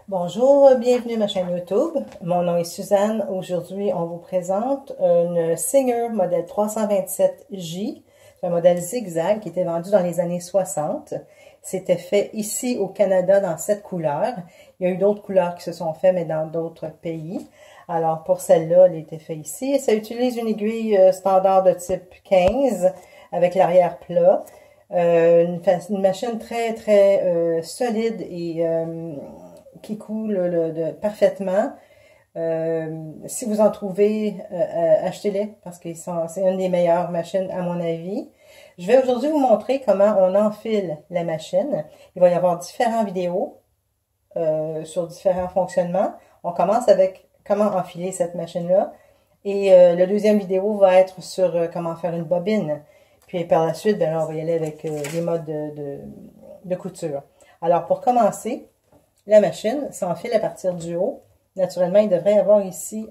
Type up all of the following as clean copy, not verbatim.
Bonjour, bienvenue à ma chaîne YouTube. Mon nom est Suzanne. Aujourd'hui, on vous présente une Singer modèle 327J. C'est un modèle zigzag qui était vendu dans les années 60. C'était fait ici au Canada dans cette couleur. Il y a eu d'autres couleurs qui se sont faites, mais dans d'autres pays. Alors, pour celle-là, elle était faite ici. Ça utilise une aiguille standard de type 15 avec l'arrière plat. Une machine très solide et qui coule parfaitement. Si vous en trouvez, achetez-les parce que c'est une des meilleures machines à mon avis. Je vais aujourd'hui vous montrer comment on enfile la machine. Il va y avoir différentes vidéos sur différents fonctionnements. On commence avec comment enfiler cette machine-là. Et la deuxième vidéo va être sur comment faire une bobine. Puis par la suite, ben là, on va y aller avec les modes de couture. Alors pour commencer, la machine s'enfile à partir du haut. Naturellement, il devrait y avoir ici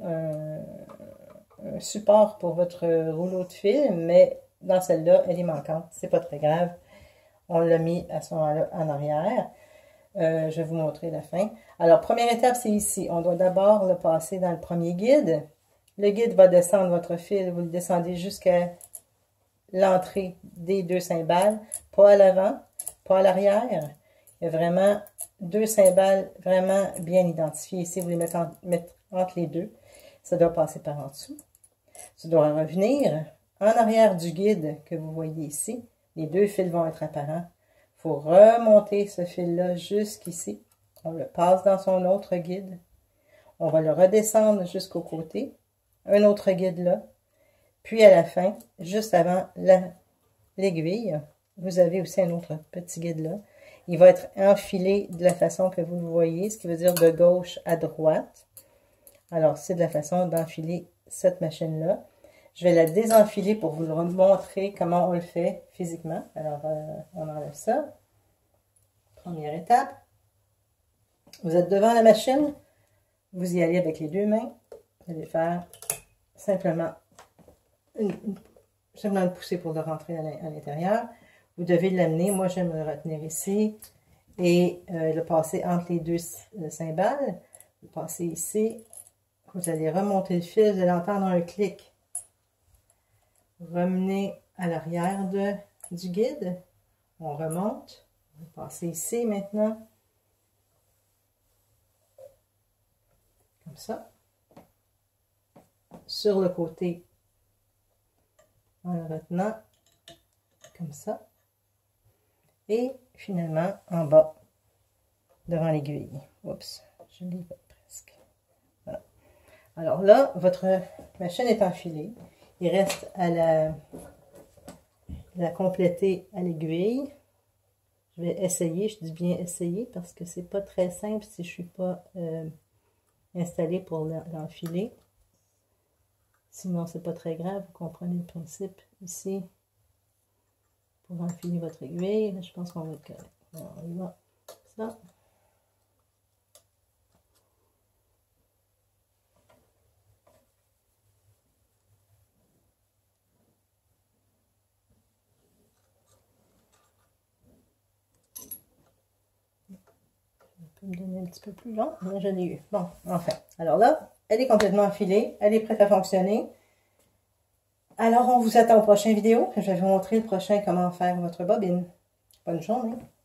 un support pour votre rouleau de fil, mais dans celle-là, elle est manquante. C'est pas très grave. On l'a mis à ce moment-là en arrière. Je vais vous montrer la fin. Alors, première étape, c'est ici. On doit d'abord le passer dans le premier guide. Le guide va descendre votre fil. Vous le descendez jusqu'à l'entrée des deux cymbales. Pas à l'avant, pas à l'arrière. Il y a vraiment deux cymbales vraiment bien identifiées. Ici, vous les mettez entre les deux. Ça doit passer par en dessous. Ça doit revenir en arrière du guide que vous voyez ici. Les deux fils vont être apparents. Il faut remonter ce fil-là jusqu'ici. On le passe dans son autre guide. On va le redescendre jusqu'au côté. Un autre guide là. Puis à la fin, juste avant l'aiguille, vous avez aussi un autre petit guide là. Il va être enfilé de la façon que vous le voyez, ce qui veut dire de gauche à droite. Alors, c'est de la façon d'enfiler cette machine-là. Je vais la désenfiler pour vous montrer comment on le fait physiquement. Alors, on enlève ça. Première étape. Vous êtes devant la machine. Vous y allez avec les deux mains. Vous allez faire simplement une poussée pour le rentrer à l'intérieur. Vous devez l'amener. Moi, je vais me le retenir ici et le passer entre les deux cymbales. Vous passez ici. Vous allez remonter le fil. Vous allez entendre un clic. Remenez à l'arrière du guide. On remonte. Vous passez ici maintenant. Comme ça. Sur le côté. En le retenant. Comme ça. Et finalement, en bas, devant l'aiguille. Oups, je l'ai presque. Voilà. Alors là, votre machine est enfilée. Il reste à la compléter à l'aiguille. Je vais essayer, je dis bien essayer parce que c'est pas très simple si je ne suis pas installée pour l'enfiler. Sinon, c'est pas très grave, vous comprenez le principe ici. Pour enfiler votre aiguille, je pense qu'on va être correct. Alors, on y va. Ça. Je peux me donner un petit peu plus long, mais je l'ai eu. Bon, enfin. Alors là, elle est complètement enfilée. Elle est prête à fonctionner. Alors, on vous attend aux prochaines vidéos. Je vais vous montrer le prochain comment faire votre bobine. Bonne journée!